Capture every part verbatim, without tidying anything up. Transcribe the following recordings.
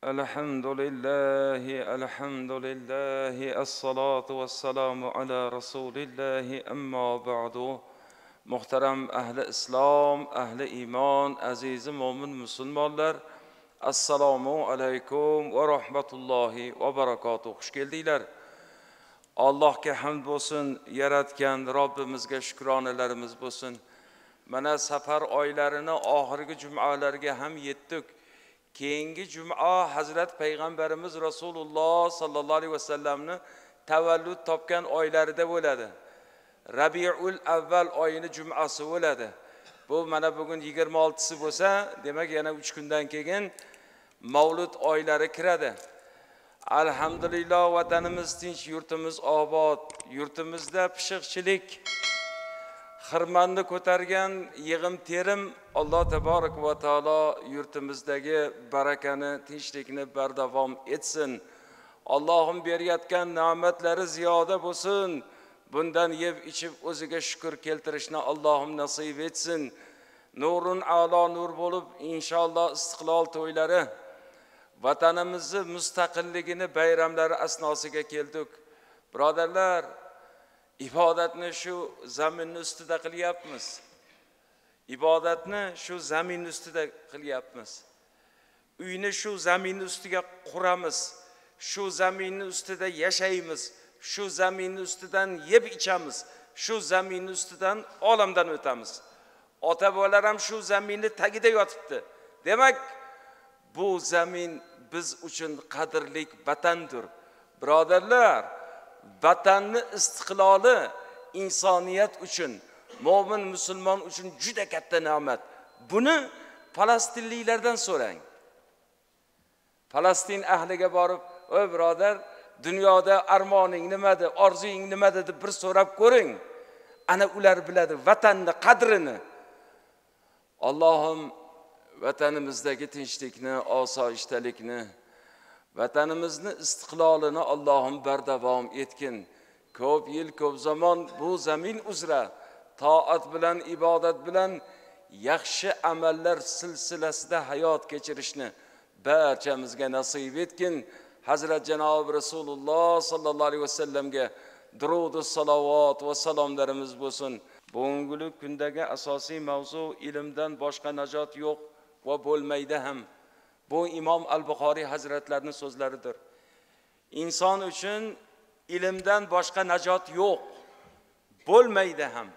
Elhamdülillahi, elhamdülillahi, es-salatu vesselamu ala Resulillahi, emma ba'du. Muhterem ehli İslam, ehli iman, aziz mo'min Müslümanlar, assalomu alaykum ve rahmetullahi ve berekatuhu. Hoş geldinglar. Allohga hamd bo'lsin, yaratgan Robbimizga shukronalarimiz bo'lsin. Mana safar oylarini oxirgi jumalarga ham yetdik. Keyingi juma Hazrat Payg'ambarimiz Rasululloh sallallohu alayhi vasallamni tavallud topgan oylarida bo'ladi. Rabiul Avval oyini jumasi bo'ladi. Bu mana bugun yigirma oltisi bo'lsa, demak yana uch kundan keyin Mavlud oylari kiradi. Alhamdulillah, vatanimiz tinch, yurtimiz obod, yurtimizda pishiqchilik, xirmanni ko'targan yig'im terim Alloh taborak va taolo yurtimizdagi barakani, tinchlikni bardavom etsin. Allohim berayotgan ne'matlari ziyoda bo'lsin. Bundan yeb ichib o'ziga shukr keltirishni Allohim nasib etsin. Nurun a'lo nur bo'lib inshaalloh istiqlol to'ylari, vatanimizni mustaqilligini bayramlari asnosiga keldik. Birodarlar, ibodatni shu zaminning ustida qilyapmiz. Ibodatni shu zaminning ustida qilyapmiz. Uyni shu zaminning ustiga quramiz. Shu zaminning ustida yashaymiz. Shu zaminning ustidan yeb ichamiz. Shu zaminning ustidan olamdan o'tamiz. Ota-bolalar ham shu zaminning tagida yotibdi. Demak, bu zamin biz uchun qadrli vatandir. Birodarlar, vatanni istiqloli insoniyat uchun, mo'min musulmon uchun juda katta ne'mat. Buni falastinliklardan so'rang. Falastin ahliga borib, "Ey birodar, dunyoda armoning nimada, orzuying nimada?" deb bir so'rab ko'ring. Ana ular biladi vatanni qadrini. Allohim vatanimizdagi tinchlikni, osoyishtalikni, vatanimizni istiqlolini Allohim bardavom etkin. Ko'p yil, ko'p zamon bu zamin uzra toat bilan, ibodat bilan yaxshi amallar silsilasida hayot kechirishni barchamizga nasib etkin. Hazrat Janob Rasululloh sallallohu alayhi vasallamga durud va salovat va salomlarimiz bo'lsin. Bugungi kundagi asosiy mavzu ilmdan boshqa najot yo'q va bo'lmaydi ham. Bu Imom Al-Buxoriy hazratlarining so'zlaridir. Inson uchun ilmdan boshqa najot yo'q, bo'lmaydi ham.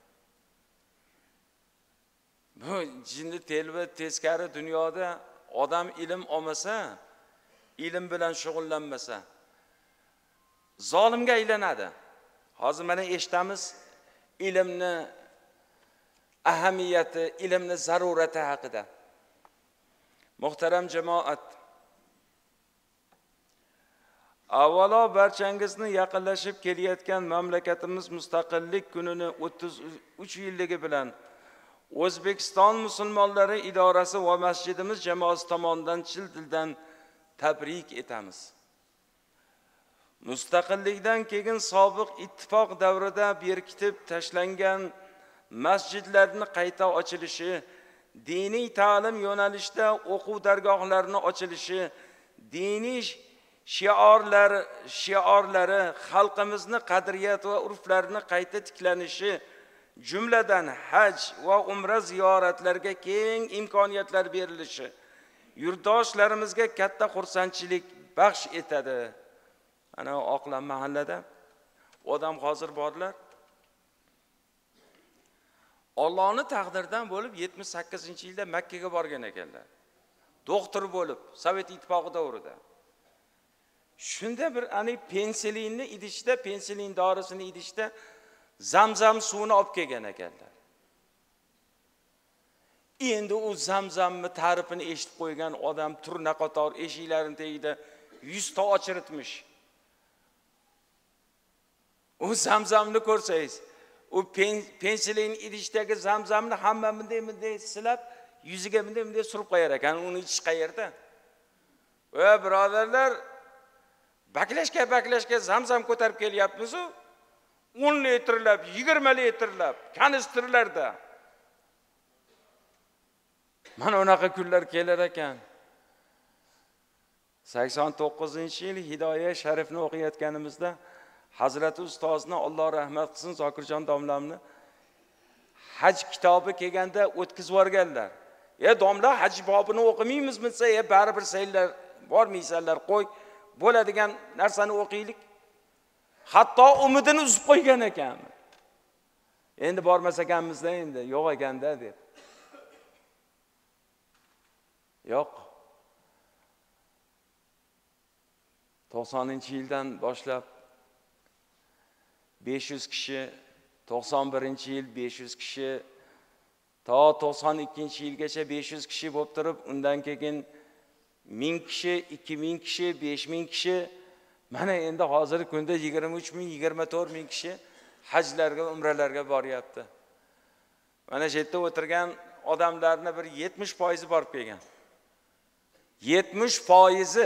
Bu jinni telba teskari dunyoda odam ilm olmasa, ilm bilan shug'ullanmasa, zolimga aylanadi. Hozir mana eshitamiz ilmni ahamiyati, ilmni zarurati haqida. Muhtaram jamoat, avvalo barchangizni yaqinlashib kelayotgan mamlakatimiz mustaqillik kunini o'ttiz uch yilligi bilan O'zbekiston musulmonlari idorasi va masjidimiz jamoasi tomonidan chin dildan tabrik etamiz. Mustaqillikdan keyin sobiq ittifoq davrida berkitib tashlangan masjidlarning qayta ochilishi, diniy ta'lim yo'nalishida o'quv dargohlarining ochilishi, diniy shiorlar shiorlari, xalqimizni qadriyat va urflarini qayta tiklanishi, jumladan haj va umra ziyoratlariga keng imkoniyatlar berilishi yurtdoshlarimizga katta xursandchilik baxsh etadi. Ana Oqlan mahallada odam hozir borlar. Allohning taqdiridan bo'lib yetmish sakkizinchi yilda Makka ga borgan ekanlar. Doktor bo'lib, Sovet ittifoqi davrida. Shunda bir ani pensilinni idishda, pensilin dorisini idishda Zamzam suvini olib kelgan ekanlar. Endi u Zamzamni ta'rifini eshitib qo'ygan odam turna qator eshiklarini tagida yuz ta ochiritmish. U Zamzamni ko'rsangiz, u pensilin idishdagi Zamzamni hamma bunday-bunday silab, yuziga bunday-bunday surib qo'yar ekan. Uni ichish qayerda? Va birodarlar, baklashga baklashga Zamzam ko'tarib kelyapmiz-ku. o'n litrlab, yigirma litrlab kanistrlarda. Mana unaqa kunlar kelar ekan. sakson to'qqizinchi yil Hidoya Sharifni o'qiyotganimizda Hazrati ustozni Alloh rahmat qilsin, Zokirjon domlamni haj kitobi kelganda o'tkazib yuborganlar. "E domla, haj bobini o'qimaymizmi?" desa, "E baribir saylar bormaysanlar, qo'y, bo'ladigan narsani o'qiylik." Hatto umidini uzib qo'ygan ekan. Endi bormas ekanmizda, endi yo'q ekanda deb. Yo'q. to'qsoninchi yildan boshlab besh yuz kishi, to'qson birinchi yil besh yuz kishi, to to'qson ikkinchi yilgacha besh yuz kishi bo'lib turib, undan keyin ming kishi, ikki ming kishi, besh ming kishi, mana endi hozirgi kunda yigirma uch ming, yigirma to'rt ming kishi hajlarga, umralarga boryapti. Mana shu yerda o'tirgan odamlarning bir yetmish foizi borib kelgan. yetmish foizi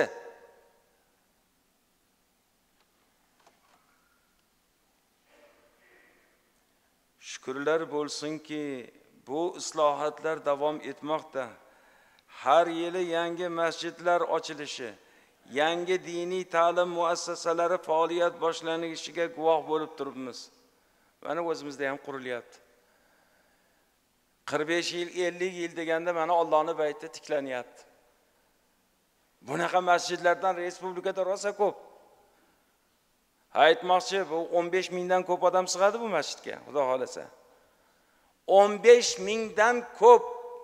Shukrlar bo'lsinki, bu islohotlar davom etmoqda. Har yili yangi masjidlar ochilishi, yangi diniy ta'lim muassasalari faoliyat boshlanishiga guvoh bo'lib turibmiz. Mana o'zimizda ham qurilyapti. qirq besh yil, ellik yil deganda mana Allohning bayti tiklanyapti. Bunaqa masjidlardan respublikada rosa ko'p. Aytmoqchi, bu o'n besh mingdan ko'p odam sig'adi bu masjidga, Xudo xolasa. o'n besh mingdan ko'p.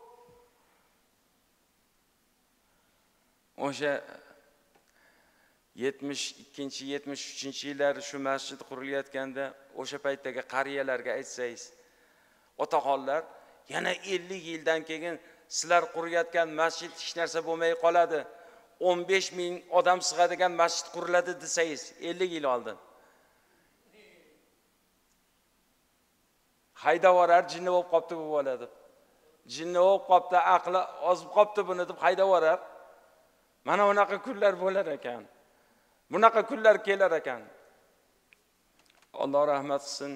O'sha yetmish ikkinchi, yetmish uchinchi yillar shu masjid qurilayotganda o'sha paytdagi qariyalarga aytsangiz, otaxonlar, yana ellik yildan keyin sizlar qurayotgan masjid hech narsa bo'lmay qoladi. o'n besh ming odam sig'adigan masjid quriladi desangiz, ellik yil oldin. Haydavorar jinni bo'lib qopti bu bola deb. Jinni bo'lib qopti, aqli ozib qopti buni deb haydavorar. Mana unaqa kunlar bo'lar ekan. Bunaqa kunlar kelar ekan. Alloh rahmat qilsin.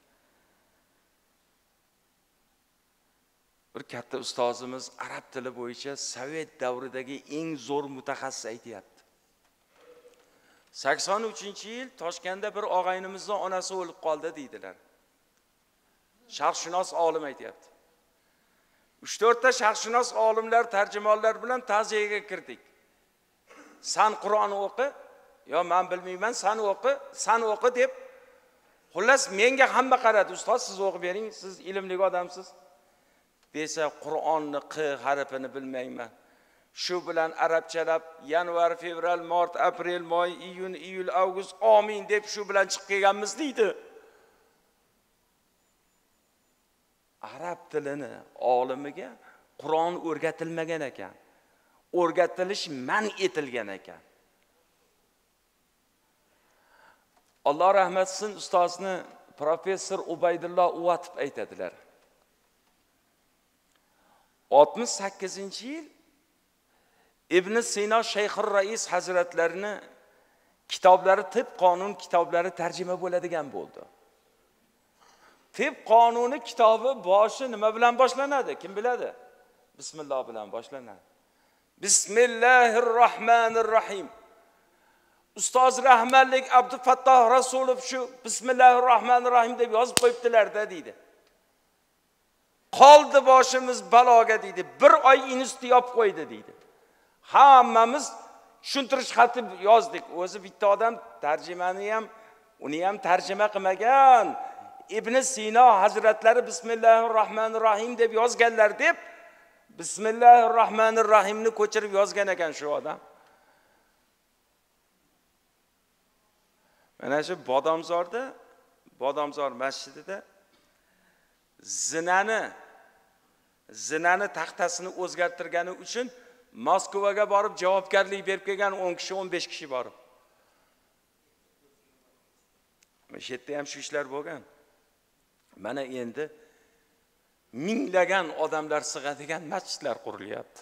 Bir katta ustozimiz arab tili bo'yicha Sovet davridagi eng zo'r mutaxassis aytayapti. sakson uchinchi yil Toshkentda bir og'aynimizning onasi o'lib qoldi deydilar. Sharqshunos olim aytayapti. uch to'rtta sharqshunos olimlar, tarjimonlar bilan ta'ziyaga kirdik. San Qur'on o'qi, yo men bilmayman, san o'qi, san o'qi deb. Xullas menga hamma qaradi. Ustoz, siz o'qib bering, siz ilmli odamsiz. Desa Qur'onni q harfini bilmayman. Shu bilan arabchalab yanvar, fevral, mart, aprel, may, iyun, iyul, avgust, amin deb shu bilan chiqib kelganmiz deydi. Arab tilini olimiga Qur'on o'rgatilmagan ekan. O'rgatilish man etilgan ekan. Alloh rahmat qilsin, ustozni professor Ubaydulloh Uvatov aytadilar. oltmish sakkizinchi yil Ibn Sino Shayxur Rais hazratlarini kitoblari, tib qonun kitoblari tarjima bo'ladigan bo'ldi. Tib qonuni kitobi boshi nima bilan boshlanadi? Kim biladi? Bismillah bilan boshlanadi. Bismillahirrohmanirrohim. Ustoz rahmatlik Abdufattoh Rasulov shu Bismillahirrohmanirrohim deb yozib qo'yibdilar-da deydi. Qoldi boshimiz baloga deydi. Bir oy institut yopib qo'ydi deydi. Hammamiz tushuntirish xati yozdik. O'zi bitta odam tarjimani ham, uni ham tarjima qilmagan. Ibn Sino hazratlari Bismillahirrohmanirrohim deb yozganlar deb Bismillahirrohmanirrohimni ko'chirib yozgan ekan shu odam. Mana shu Bodomzorda, Bodomzor masjidida zinani zinani taxtasini o'zgartirgani uchun Moskvaga borib javobgarlik berib kelgan o'n kishi, o'n besh kishi borib. Shu yerda ham shu ishlar bo'lgan. Mana endi minglagan odamlar sig'adigan masjidlar qurilyapti.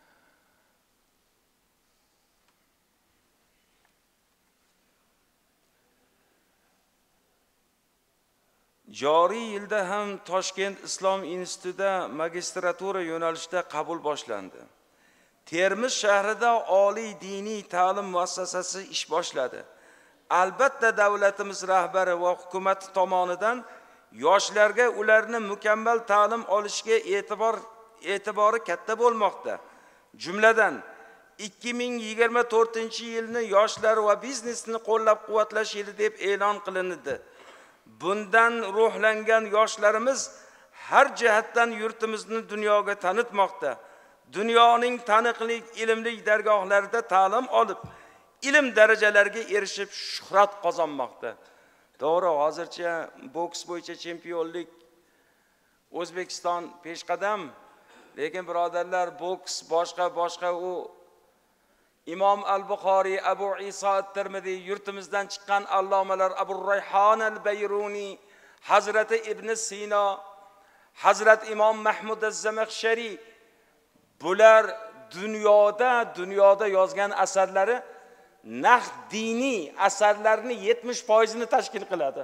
Joriy yilda ham Toshkent Islom institutida magistratura yo'nalishida qabul boshlandi. Termiz shahrida oliy diniy ta'lim muassasasi ish boshladi. Albatta davlatimiz rahbari va hukumati tomonidan yoshlarga ularni mukammal ta'lim olishiga e'tibor e'tibori katta bo'lmoqda. Jumladan ikki ming yigirma to'rtinchi yilni yoshlar va biznesni qo'llab-quvvatlash yili deb e'lon qilindi. Bundan ruhlangan yoshlarimiz har jihatdan yurtimizni dunyoga tanitmoqda. Dunyoning taniqli ilmli dargohlarida ta'lim olib, ilm darajalariga erishib shuhrat qozonmoqda. To'g'ri, hozircha boks bo'yicha chempionlik O'zbekiston peshqadam, lekin birodarlar, boks boshqa boshqa u Imom al-Buxoriy, Abu Iso at-Tirmiziy, yurtimizdan chiqqan allomalar Abu Rayhon al-Bayruni, Hazrati Ibn Sino, Hazrat Imom Mahmud az-Zamakhshari, bular dunyoda dunyoda yozgan asarlari naq diniy asarlarning yetmish foizini tashkil qiladi.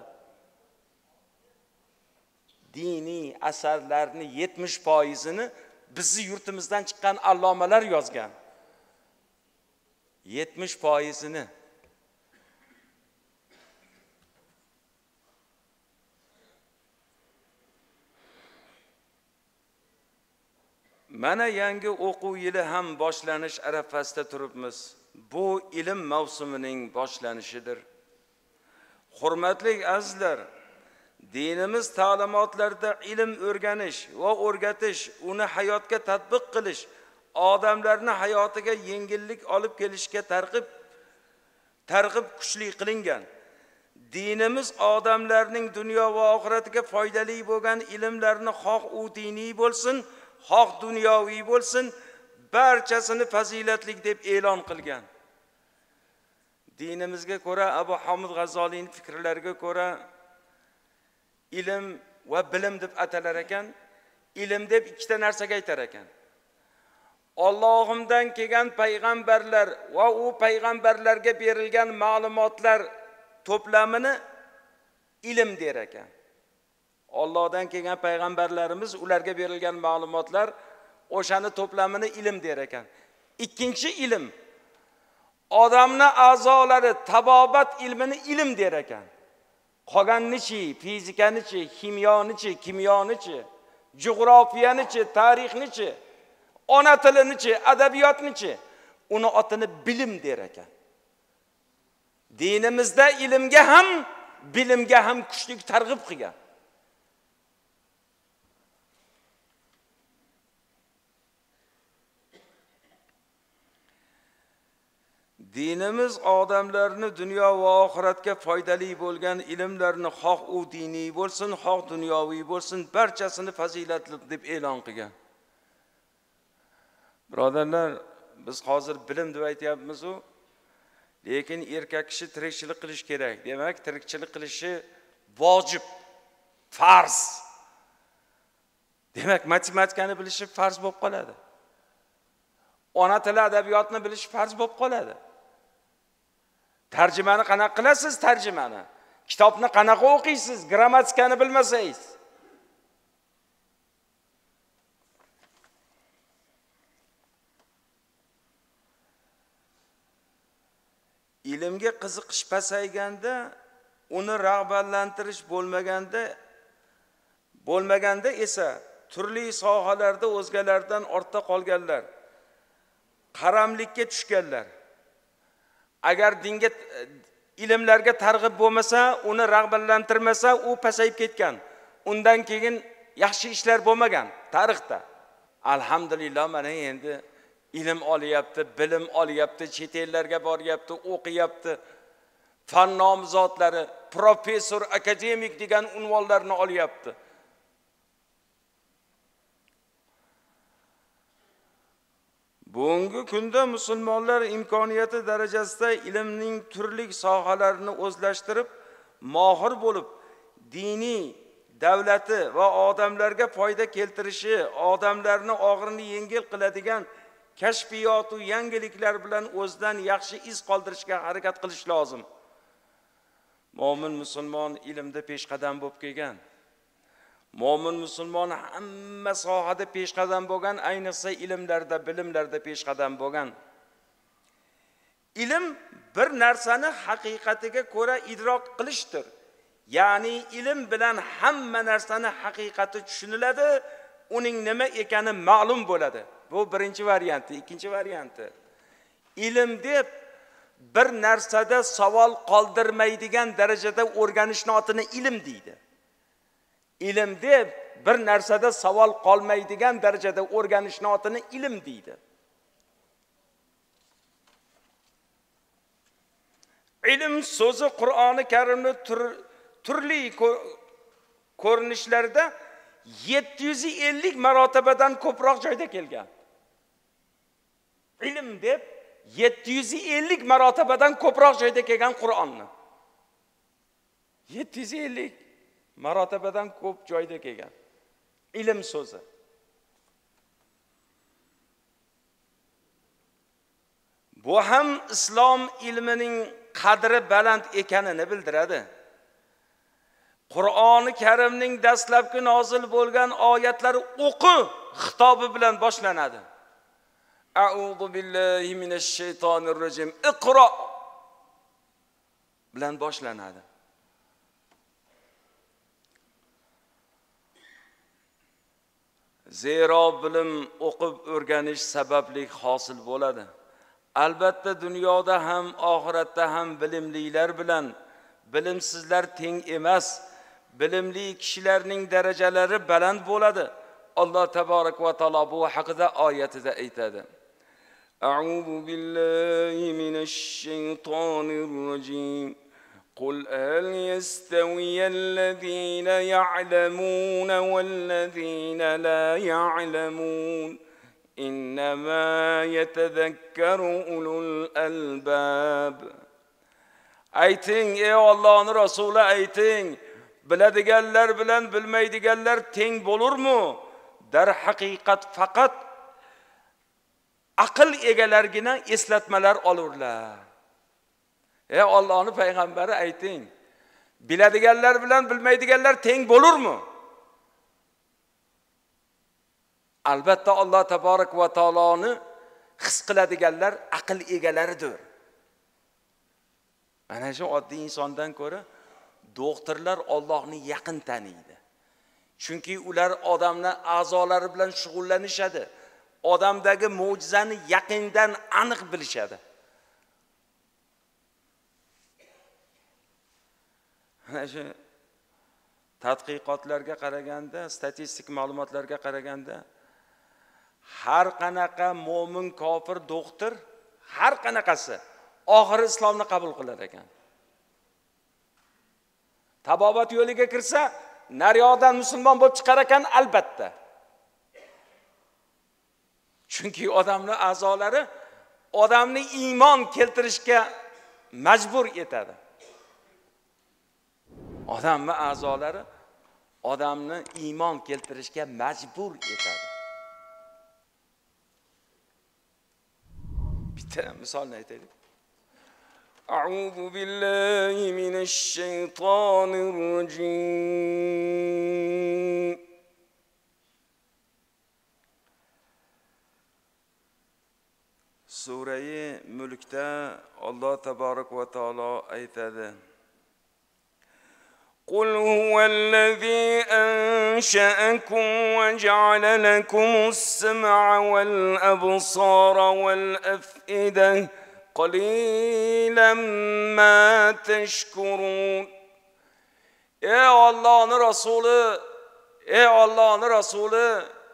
Diniy asarlarning yetmish foizini bizni yurtimizdan chiqqan allomalar yozgan. yetmish foizini. Mana yangi o'quv yili ham boshlanish arafasida turibmiz. Bu ilm mavsumining boshlanishidir. Hurmatli azizlar, dinimiz ta'limotlarida ilm o'rganish va o'rgatish, uni hayotga tatbiq qilish, odamlarning hayotiga yengillik olib kelishga targ'ib targ'ib kuchli qilingan. Dinimiz odamlarning dunyo va oxiratiga foydali bo'lgan ilmlarni xoh u diniy bo'lsin, xoh dunyoviy bo'lsin, barchasini fazilatli deb e'lon qilgan. Dinimizga ko'ra, Abu Hamid G'azoliyning fikrlariga ko'ra ilm va bilim deb atalar ekan. Ilm deb ikkita narsaga aytar ekan. Allohimdan kelgan payg'ambarlar va u payg'ambarlarga berilgan ma'lumotlar to'plamini ilm der ekan. Allohdan kelgan payg'ambarlarimiz ularga berilgan ma'lumotlar o'shani to'plamini ilm der ekan. Ikkinchi ilm odamning a'zolari tabobat ilmini ilm der ekan. Qolgannichi, fizikanichi, kimyonichi, kimyonichi, jug'rofiyanichi, tarixnichi, ona tilinichi, adabiyotnichi, uni otini bilim der ekan. Dinimizda ilmga ham, bilimga ham kuchli targ'ib qilgan. Dinimiz odamlarni dunyo va oxiratga foydali bo'lgan ilmlarni xoh u diniy bo'lsin, xoh dunyoviy bo'lsin, barchasini fazilatli deb e'lon qilgan. Birodarlar, biz hozir bilim deb aytyapmiz-ku, lekin erkak kishi tirikchilik qilish kerak. Demak, tirikchilik qilishi vojib, farz. Demak, matematikani bilishi farz bo'lib qoladi. Ona tili adabiyotni bilish farz bo'lib qoladi. Tarjimani qanaqa qilasiz? Tarjimani. Kitobni qanaqa o'qiysiz? Grammatikani bilmasangiz. Ilmga qiziqish pasayganda, uni rag'batlantirish bo'lmaganda, bo'lmaganda esa turli sohalarda o'zgalardan ortda qolganlar, qaramlikka tushganlar. Agar dinga, ilmlarga targ'ib bo'lmasa, uni rag'batlantirmasa, u pasayib ketgan. Undan keyin yaxshi ishlar bo'lmagan tarixda. Alhamdulillah, mana endi ilm olyapti, bilim olyapti, chet ellarga boryapti, o'qiyapti. Fan nomzodlari, professor, akademik degan unvonlarni olyapti. Bugungi kunda musulmonlar imkoniyati darajasida ilmning turli sohalarini o'zlashtirib, mohir bo'lib, diniy, davlati va odamlarga foyda keltirishi, odamlarning og'irini yengil qiladigan kashfiyot va yangiliklar bilan o'zidan yaxshi iz qoldirishga harakat qilish lozim. Mo'min musulmon ilmda peshqadam bo'lib kelgan. Mo'min musulmon hamma sohada peshqadam bo'lgan, ayniqsa ilmlarda, bilimlarda peshqadam bo'lgan. Ilm bir narsani haqiqatiga ko'ra idrok qilishdir. Ya'ni ilm bilan hamma narsani haqiqati tushuniladi, uning nima ekani ma'lum bo'ladi. Bu birinchi varianti. Ikkinchi varianti. Ilm deb bir narsada savol qoldirmaydigan darajada o'rganishni otini ilm deydi. Ilm deb bir narsada savol qolmaydigan darajada o'rganishni otini ilm deydi. Ilm so'zi Qur'oni Karimning tur, turli ko'rinishlarda yetti yuz ellik marotabadan ko'proq joyda kelgan. Ilm deb yetti yuz ellik marotabadan ko'proq joyda kelgan Qur'onni. yetti yuz ellik marotabadan ko'p joyda kelgan. Ilm so'zi. Bu ham islom ilmining qadri baland ekanini bildiradi. Qur'oni Karimning dastlabki nozil bo'lgan oyatlari o'qi xitobi bilan boshlanadi. A'udhu billahi minash shaytonir rojim. Iqro bilan boshlanadi. Zero bilim o'qib o'rganish sababli hosil bo'ladi. Albatta dunyoda ham oxiratda ham bilimlilar bilan bilimsizlar teng emas. Bilimli kishilarning darajalari baland bo'ladi. Alloh taborak va taolo bu haqida oyatida aytadi. A'udhu billahi minash shaytonir rojim. Qul hal yastawiyallazina ya'lamuna wallazina la ya'lamun. İnnemâ yetezekkeru ulul albab. Ayting, ey Allohning Rasuli, ayting, biladiganlar bilan bilmaydiganlar teng bo'lurmi? Dar haqiqat faqat aql egalargina eslatmalar olurlar. Ey Allohning payg'ambari, ayting, biladiganlar bilan bilmaydiganlar teng bo'lurmi? Albatta Alloh taborak va taoloni his qiladiganlar aql egalaridir. Mana shu oddiy insondan ko'ra doktorlar Allohni yaqin taniydi. Chunki ular odamning a'zolari bilan shug'ullanishadi. Odamdagi mo'jizani yaqindan aniq bilishadi. Mana shu tadqiqotlarga qaraganda, statistik ma'lumotlarga qaraganda har qanaqa mo'min, kofir, doktor, har qanaqasi oxiri islomni qabul qilar ekan. Tabobat yo'liga kirsa, naryoqdan musulmon bo'lib chiqar ekan albatta. Chunki odamning a'zolari odamni iymon keltirishga majbur etadi. Odamning a'zolari odamni iymon keltirishga majbur etadi. Bitta misolni aytaylik. A'udhu billahi minash shaytonir rojim. Sura-i Mulkda Alloh taborak va taolo aytadi: Qul huvallazi ansha'akum wa ja'ala lakumus-sam'a wal-absara wal-af'idah qalilan ma tashkurun. Ey Allohning rasuli, ey Allohning rasuli,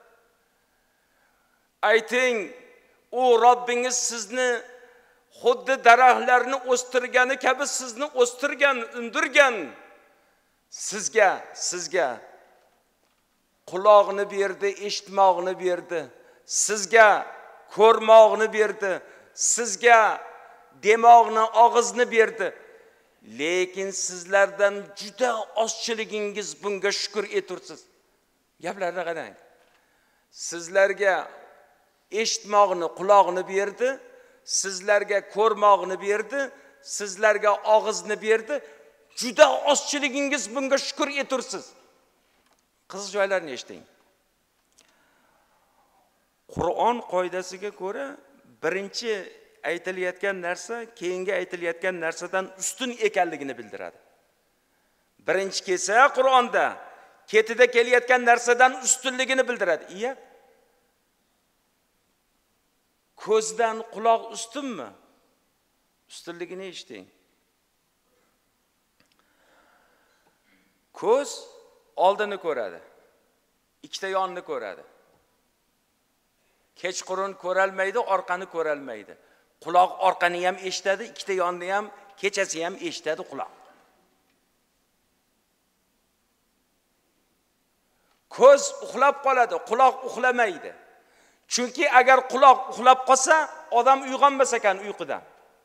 ayting, u Robbingiz sizni xuddi daraxtlarni o'stirgani kabi sizni o'stirgan, undirgan. Sizga, sizga quloqni berdi, eshitmoqni berdi. Sizga ko'rmoqni berdi. Sizga demoqni, og'izni berdi. Lekin sizlardan juda ozchiligingiz bunga shukr etursiz. Gaplarga qarang. Sizlarga eshitmoqni, quloqni berdi, sizlarga ko'rmoqni berdi, sizlarga og'izni berdi. Juda ozchiligingiz bunga shukr etursiz. qiziq joylarni eshiting. Qur'on qoidasiga ko'ra birinchi aytilayotgan narsa keyingi aytilayotgan narsadan ustun ekanligini bildiradi. Birinchi kelsa Qur'onda ketida kelayotgan narsadan ustunligini bildiradi. Iya. Ko'zdan quloq ustunmi? Ustunligini eshiting. Ko'z oldini ko'radi. Ikkita yonni ko'radi. Kechqurun ko'ralmaydi, orqani ko'ralmaydi. Quloq orqani ham eshitadi, ikkita yonni ham, kechasi ham eshitadi quloq. Ko'z uxlab qoladi, quloq uxlamaydi. Chunki agar quloq uxlab qolsa, odam uyg'onmas ekan uyqudan.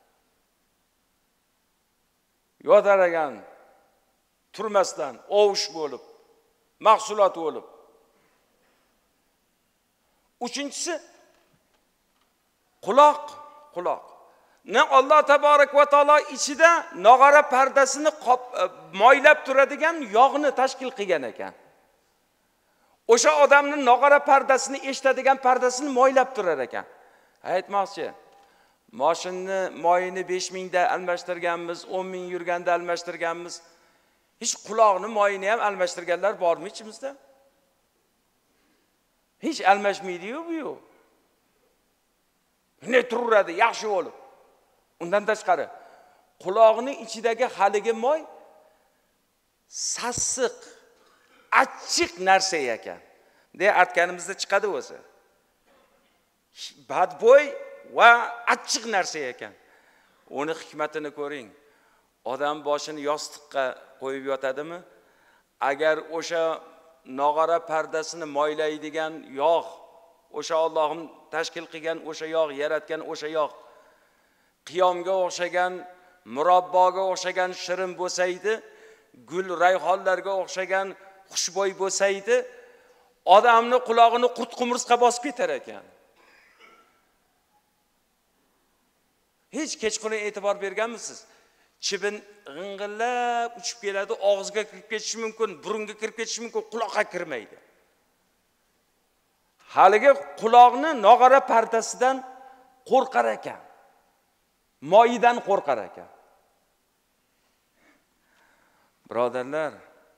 Yodaragan, turmasdan, ovush bo'lib, mahsulot bo'lib. Uchinchisi quloq, quloq. Ne Alloh taborak va taolo ichida nog'ora pardasini moylab turadigan yog'ni tashkil qilgan ekan. O'sha odamning nog'ora pardasini eshitadigan pardasini moylab turar ekan. Aytmoqchi, mashinani moyini besh ming da almashtirganmiz, o'n ming yurganda almashtirganmiz. Hech quloqni moyini ham almashtirganlar bormi ichimizda? Hech almashmaydi-yu bu yo'q. Ne turadi, yaxshi bo'lib. Undan tashqari, quloqning ichidagi haligi moy sassiq, achchiq narsa ekan. De aytganimizda chiqadi o'zi. Badbo'y va achchiq narsa ekan. Uni hikmatini ko'ring. Odam boshini yostiqqa qo'yib yotadimi? Agar o'sha nog'ora pardasini moylaydigan yog', o'sha Allohim tashkil qilgan o'sha yog', yaratgan o'sha yog' qiyomga o'xshagan, murabboga o'xshagan shirin bo'lsaydi, gul rayhonlarga o'xshagan xushbo'y bo'lsaydi, odamni qulog'ini qurt-qumursqa bosib ketar ekan. Hech kechqurun e'tibor berganmisiz? Chibin g'ing'illab uchib keladi, og'izga kirib ketishi mumkin, burunga kirib ketishi mumkin, quloqqa kirmaydi. Haligi quloqni nog'ora pardasidan qo'rqar ekan. Moyidan qo'rqar ekan. Birodarlar,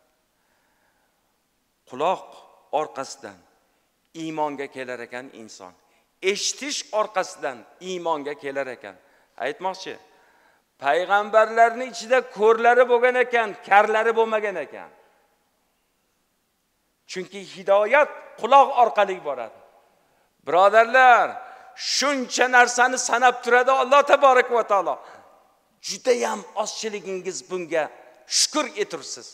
quloq orqasidan iymonga kelar ekan inson. Eshitish orqasidan iymonga kelar ekan. Aytmoqchi, payg'ambarlarning ichida ko'rlari bo'lgan ekan, karlari bo'lmagan ekan. Chunki hidoyat quloq orqali boradi. Birodarlar, shuncha narsani sanab turadi Alloh taborak va taolo. Juda ham ozchiligingiz bunga shukr etursiz.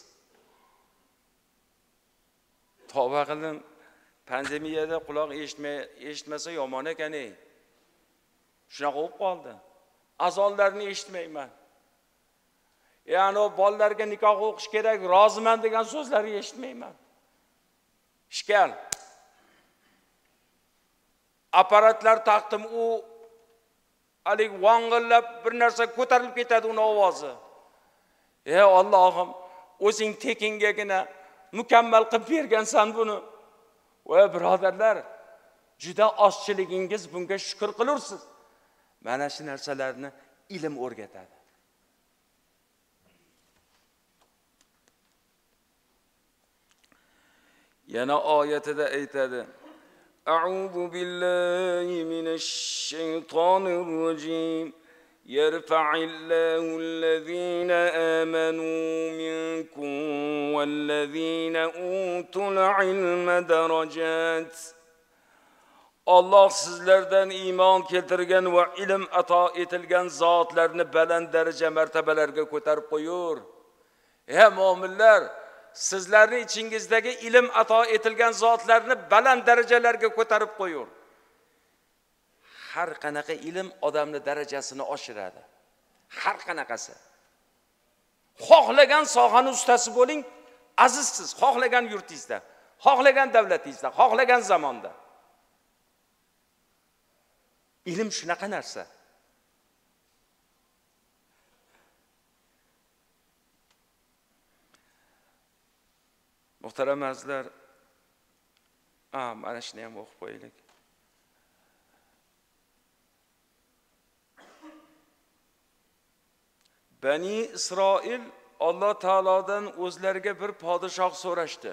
Tavba qildim, pandemiyada quloq eshitmay eshitmasa yomon ekan-ey. Shunaqa bo'lib qoldi. Azonlarni eshitmayman. Ya'ni o bolalarga nikoh o'qish kerak, roziman degan so'zlarni eshitmayman. Ishkal. Apparatlar taqdim, u alik vang'illab bir narsa ko'tarilib ketadi uning ovozi. Ey Allohim, o'zing tekingagina mukammal qilib bergansan buni. Voy birodarlar, juda ozchiligingiz bunga shukr qilursiz. Mana shu narsalarni ilm o'rgatadi. Yana oyatida aytadi: A'udhu billahi minash shaytonir rojim. Yarfa'illahu allazina amanu minkum wallazina utul ilma darajat. Allah sizlardan iymon keltirgan va ilm ato etilgan zotlarni baland daraja martabalarga ko'tarib qo'yur. Ey mu'minlar, sizlarning ichingizdagi ilm ato etilgan zotlarni baland darajalarga ko'tarib qo'yur. Har qanaqa ilm odamni darajasini oshiradi. Har qanaqasi. Xohlagan sohani ustasi bo'ling, azizsiz, xohlagan yurtingizda, xohlagan davlatingizda, xohlagan zamonda. Ilm shunaqa narsa. Muhtaram azizlar, ah, mana shuni ham o'qib qo'yaylik. Bani Isroil Alloh taolodan o'zlariga bir podshoh so'rashdi.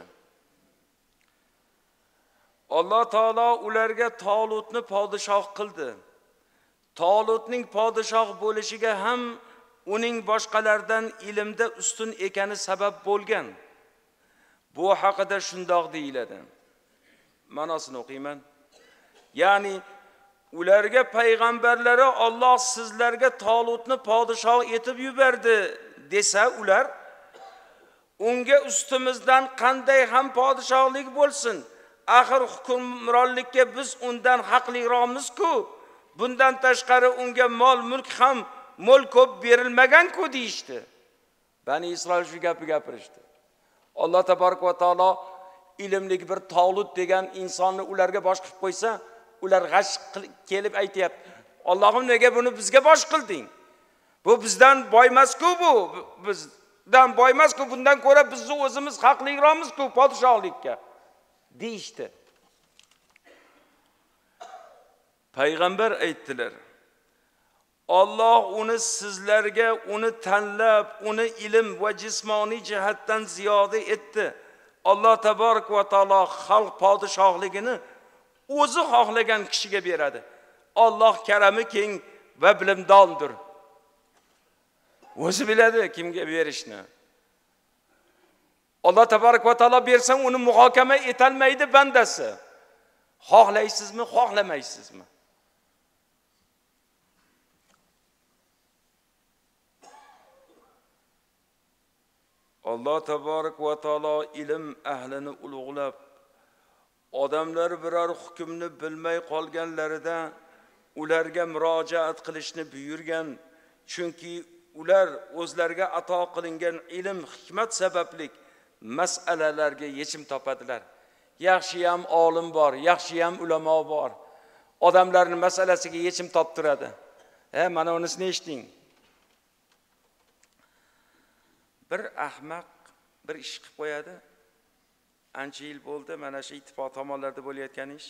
Alloh taolo ularga Tolutni podshoh qildi. Tolutning podshoh bo'lishiga ham uning boshqalardan ilmda ustun ekani sabab bo'lgan. Bu haqida shundoq deyiladi. Ma'nosini o'qiyman. Ya'ni ularga payg'ambarlari Alloh sizlarga Tolutni podshoh etib yubordi desa, ular unga ustimizdan qanday ham podshohlik bo'lsin? Axir hukmronlikka biz undan haqliroqmiz-ku. Bundan tashqari unga mol mulk ham mo'l ko'p berilmagan-ku deyishdi. Bani Isroil shu gapni gapirishdi. Alloh taborak va taolo ilmlik bir Tolut degan insonni ularga bosh qilib qo'ysa, ular g'ash kelib aytayapti. Allohim, nega buni bizga bosh qilding? Bu bizdan boymas-ku bu. Bizdan boymas-ku, bundan ko'ra bizni o'zimiz haqliroqmiz-ku podshohlikka deyishdi. Payg'ambar aytdilar: Alloh uni sizlarga uni tanlab, uni ilm va jismoniy jihatdan ziyoda etdi. Alloh taborak va taolo xalq podshohligini o'zi xohlagan kishiga beradi. Alloh karami keng va bilimdondir. O'zi biladi kimga berishni. Alloh taborak va taolo bersa uni muhokama etalmaydi bandasi. Xohlaysizmi, xohlamaysizmi? Alloh taborak va taolo ilm ahlini ulug'lab, odamlar biror hukmni bilmay qolganlarida ularga murojaat qilishni buyurgan. Chunki ular o'zlariga ato qilingan ilm, hikmat sababli masalalarga yechim topadilar. Yaxshi ham olim bor, yaxshi ham ulamo bor. Odamlarning masalasiga yechim toptiradi. He, mana unisini eshiting. Bir ahmaq bir ish qilib qo'yadi. Ancha yil bo'ldi, mana shu ittifoq tomonlarda bo'layotgan ish.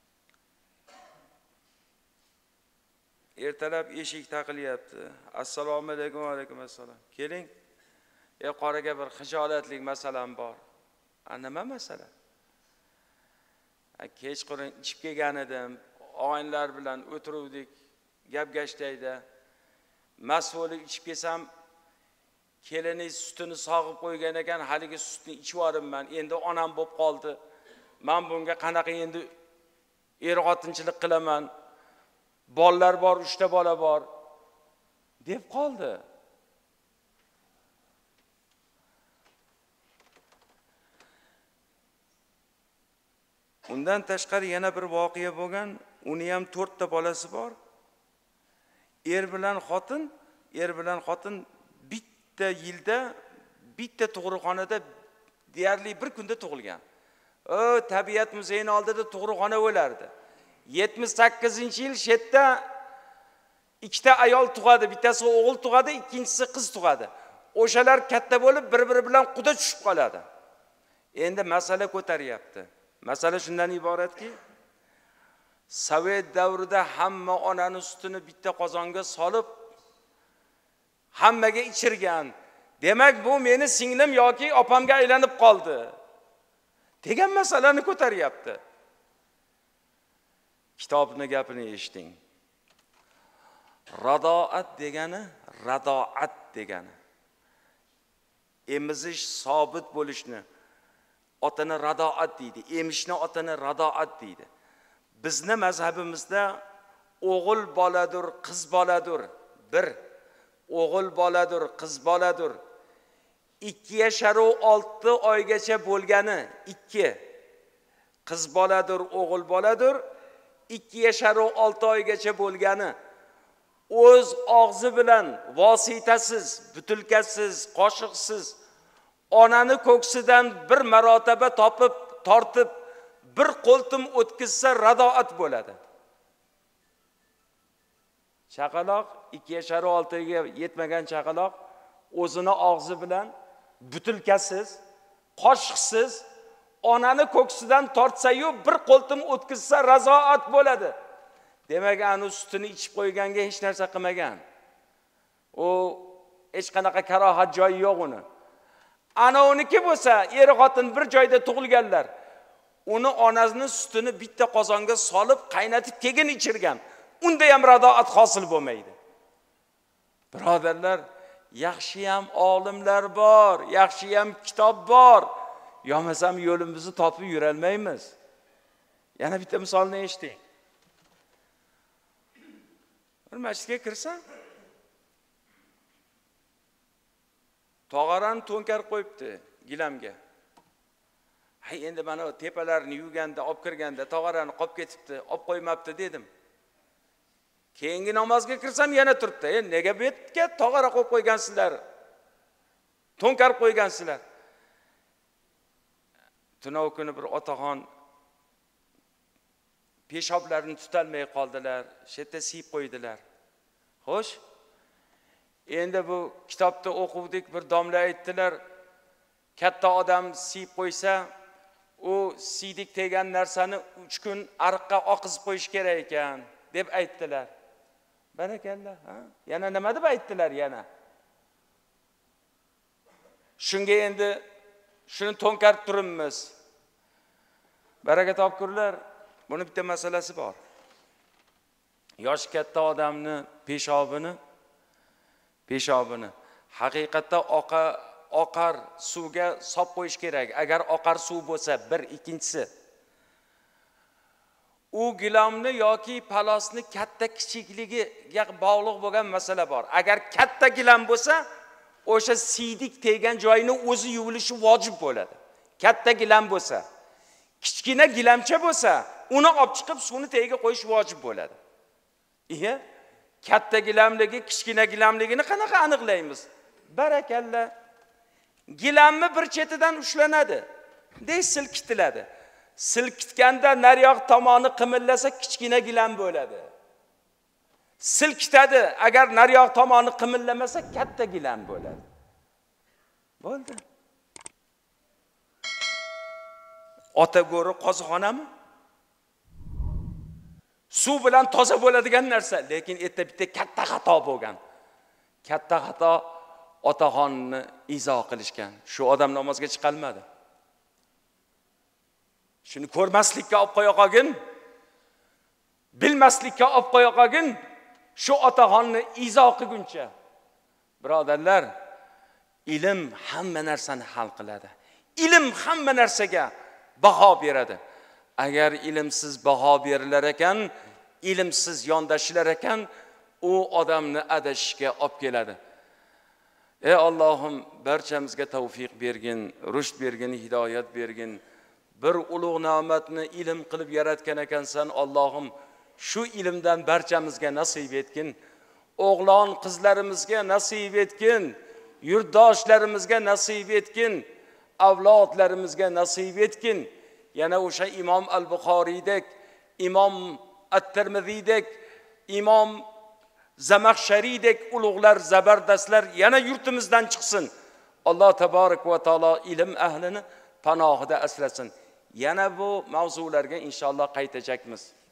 Ertalab eshik taqilyapti. Assalomu alaykum, va alaykum assalom. Keling. E qoraga bir xijolatlik masalam bor. A nima masala? Kechqurun ichib kelgan edim, og'aynilar bilan o'tiruvdik, gap-gashtayda. Mas'uli ichib kelsam, kelini sutini sog'ib qo'ygan ekan, haligi sutni ichib yuboribman. Endi onam bo'lib qoldi. Men bunga qanaqa endi er-xotinchilik qilaman? Bolalar bor, uchta bola bor deb qoldi. Undan tashqari yana bir voqea bo'lgan. Uni ham to'rtta bolasi bor. Er bilan xotin, er bilan xotin bitta yilda, bitta tug'ruqxonada deyarli bir kunda tug'ilgan. O, tabiat muzeyining oldida tug'ruqxona bo'lardi. yetmish sakkizinchi yil shetda ikkita ayol tug'adi, bittasi o'g'il tug'adi, ikkinchisi qiz tug'adi. O'shalar katta bo'lib bir-biri bilan quda tushib qoladi. Endi masala ko'taryapti. Masala shundan iboratki, Sovet davrida hamma onaning sutini bitta qozonga solib hammaga ichirgan. Demak, bu meni singlim yoki opamga aylanib qoldi degan masalani ko'taryapti. Kitobning gapini eshiting. Radoat degani, radoat degani. Emizish, sobit bo'lishni otini radoat deydi. Emishni otini radoat deydi. Bizning mazhabimizda o'g'il boladir, qiz boladir. bir. O'g'il boladir, qiz boladir. ikki yashar olti oygacha bo'lgani ikki. Qiz boladir, o'g'il boladir. ikki yashar olti oygacha bo'lgani o'z og'zi bilan vositasiz, butilkasiz, qoshiqsiz onani ko'ksidan bir marotaba topib, tortib, bir qo'ltim o'tkizsa radoat bo'ladi. Chaqaloq ikki yashar oltiga yetmagan chaqaloq o'zini og'zi bilan butilkasiz qoshiqsiz onani ko'ksidan tortsa-yu bir qo'ltim o'tkazsa razoat bo'ladi. Demak, anu sutini ichib qo'yganga hech narsa qilmagan. U hech qanaqa karohat joyi yo'q uni. Ana uniki bo'lsa, er xotin bir joyda tug'ilganlar. Uni onasining sutini bitta qozonga solib, qaynatib keyin ichirgan. Unda ham radoat hosil bo'lmaydi. Birodarlar, yaxshi ham olimlar bor, yaxshi ham kitob bor. Yo'masam yo'limizni topib yura olmaymiz. Yana bitta misolni eshiting. Bir masjidga kirsam, tog'aran to'nkar qo'yibdi gilamga. Hay, endi mana tepalarini yuvganda, olib kirganda tog'arani qolib ketibdi, olib qo'ymabdi dedim. Keyingi namozga kirsam yana turibdi. E, nega bu yerga tog'ara qo'yib qo'ygansizlar? To'nkar qo'ygansizlar. Tunov kuni bir otaxon peshoblarini tutolmay qoldilar, shetda siyib qo'ydilar. Xo'sh, endi bu kitobda o'quvdik, bir domla aytdilar, katta odam siyib qo'ysa, u siydik degan narsani uch kun ariqqa oqizib qo'yish kerak ekan deb aytdilar. Barakalloh, ha? Yana nima deb aytdilar yana? Shunga endi shuni to'nkarib turibmiz. Baraka topkurlar, buni bitta masalasi bor. Yosh katta odamni peshobini, peshobini haqiqatda oqa oqar suvga solib qo'yish kerak. Agar oqar suv bo'lsa, bir ikkinchisi u gilamni yoki palosni katta kichikligiga bog'liq bo'lgan masala bor. Agar katta gilam bo'lsa, o'sha siydik tegan joyini o'zi yuvilishi vojib bo'ladi. Katta gilam bo'lsa, kichkina gilamcha bo'lsa, uni olib chiqib suvni tagiga qo'yish vojib bo'ladi. Iya, katta gilamligi, kichkina gilamligini qanaqa aniqlaymiz? Barakalla. Gilamni bir chetidan ushlanadi, dey silkitiladi. Silkitganda naryoq tomoni qimillasa kichkina gilam bo'ladi. Silkitadi, agar naryoq tomoni qimillamasa katta gilam bo'ladi. Bo'ldi. Ota go'ri qozixonami? Suv bilan toza bo'ladigan narsa, lekin erta bitta katta xato bo'lgan. Katta xato otaxonni izo qilishgan. Shu odam namozga chiqolmadi. Shuni ko'rmaslikka olib qo'ya qolgin, bilmaslikka olib qo'ya qolgin, shu otaxonni izo qilguncha. Birodarlar, ilm hamma narsani hal qiladi. Ilm hamma narsaga baho beradi. Agar ilmsiz baho berilar ekan, ilmsiz yondashilar ekan, u odamni adashishga olib keladi. Ey Allohim, barchamizga tavfiq bergin, rushd bergin, hidoyat bergin. Bir ulug' ne'matni ilm qilib yaratgan ekansan, Allohim, shu ilmdan barchamizga nasib etgin. O'g'lon qizlarimizga nasib etgin, yurtdoshlarimizga nasib etgin, avlodlarimizga nasib etgin. Yana o'sha Imom al-Buxoriydek, Imom at-Tirmiziydek, Imom Zamaxshariydek ulug'lar, zabardastlar yana yurtimizdan chiqsin. Alloh taborak va taolo ilm ahlini panohida asrasin. Yana bu mavzularga inshaalloh qaytajakmiz.